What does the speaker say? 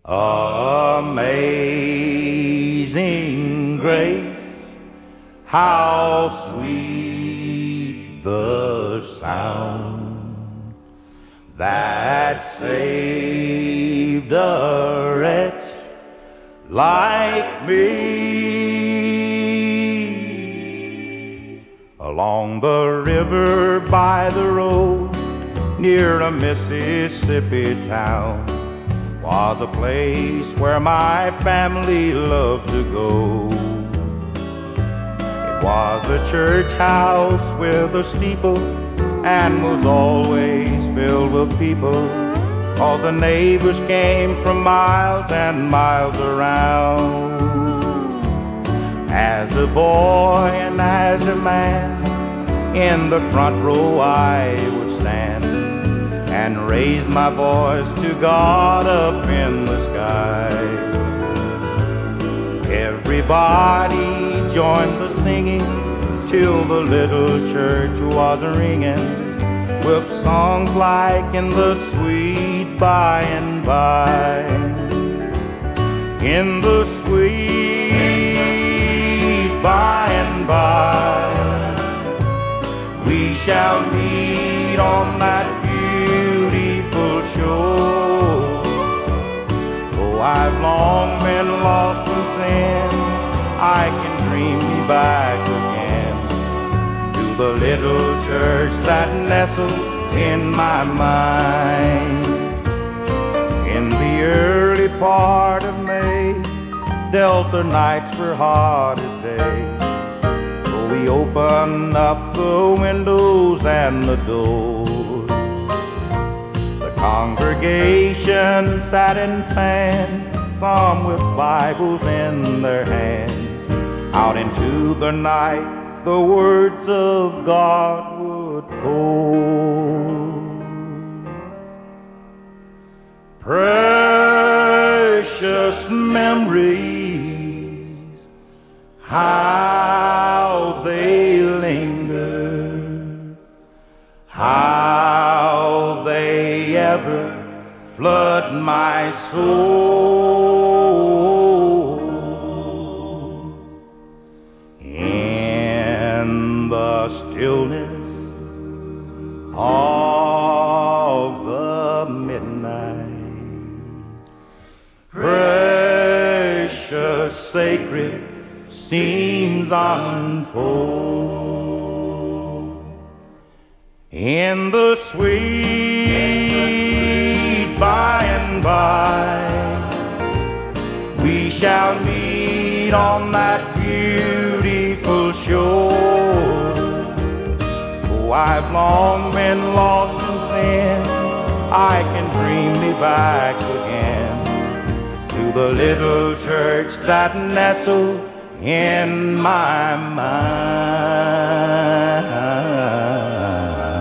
Amazing grace, how sweet the sound that saved a wretch like me. Along the river by the road, near a Mississippi town, was a place where my family loved to go. It was a church house with a steeple and was always filled with people, 'cause the neighbors came from miles and miles around. As a boy and as a man, in the front row I would stand and raise my voice to God up in the sky. Everybody joined the singing till the little church was ringing with songs like "In the Sweet By and By." In the sweet by and by, we shall meet on that beautiful shore. Oh, I've long been lost in sin, I can dream me back again to the little church that nestled in my mind. In the early part of May, Delta nights were hard as day, so we opened up the windows and the doors. The congregation sat in fans, some with Bibles in their hands. Out into the night the words of God would pour. Precious memories, how they linger, how they ever flood my soul. In the stillness of the midnight, precious sacred scenes unfold. In the sweet by and by, we shall meet on that beautiful shore. Oh, I've long been lost in sin, I can dream me back again to the little church that nestled in my mind.